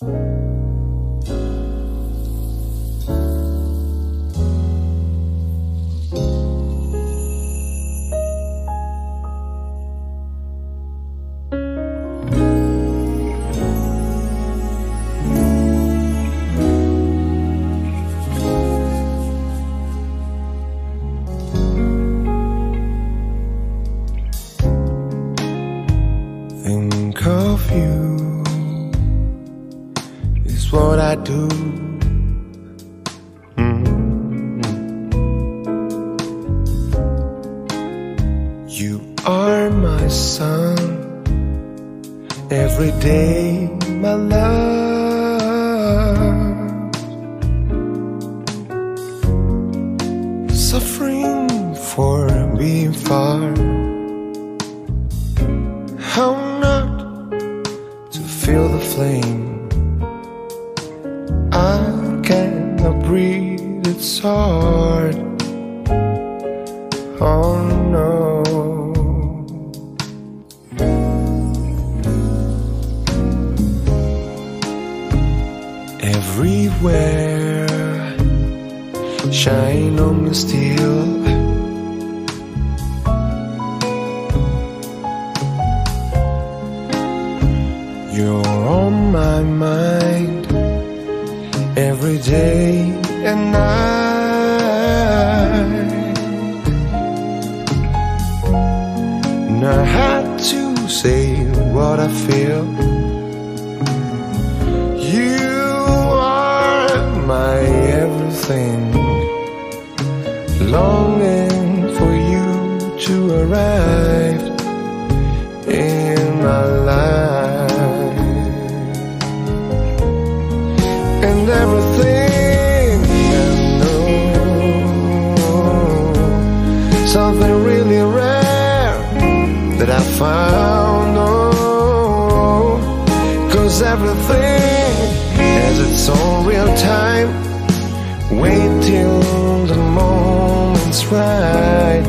Think of you is what I do. You are my sun, every day my love. Suffering for being far, how not to feel the flame? I cannot breathe, it's hard. Oh no. Everywhere shine on me still. You're on my mind every day and night. And I had to say what I feel. You are my everything, longing for you to arrive in my life. And everything I know, something really rare that I found. Oh, 'cause everything has its own real time. Wait till the moment's right.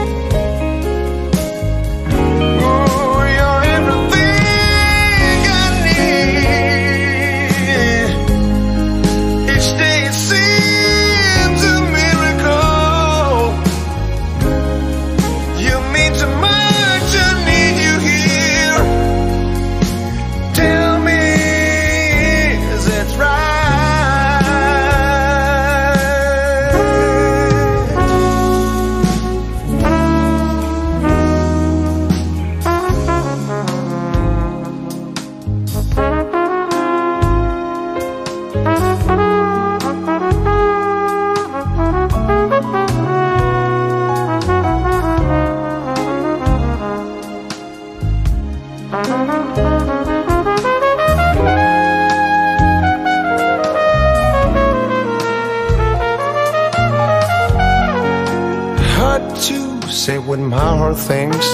Say what my heart thinks,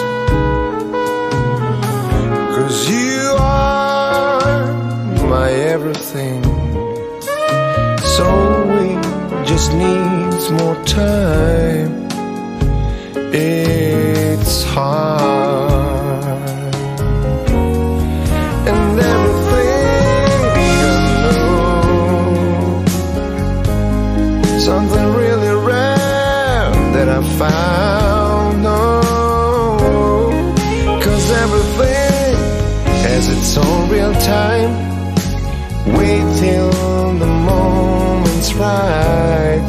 'cause you are my everything. So we just needs more time. It's hard. And everything I know, something really rare that I found. Everything has its own real time. Wait till the moment's right.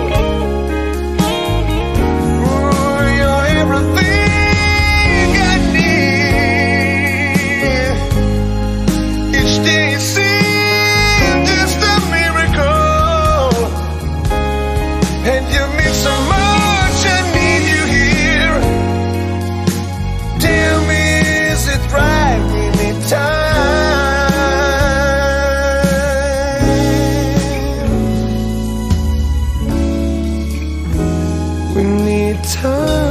Ooh, you're everything I need. Each day seems just a miracle, and you mean so much. I need you here. Tell me, right, we need time. We need time.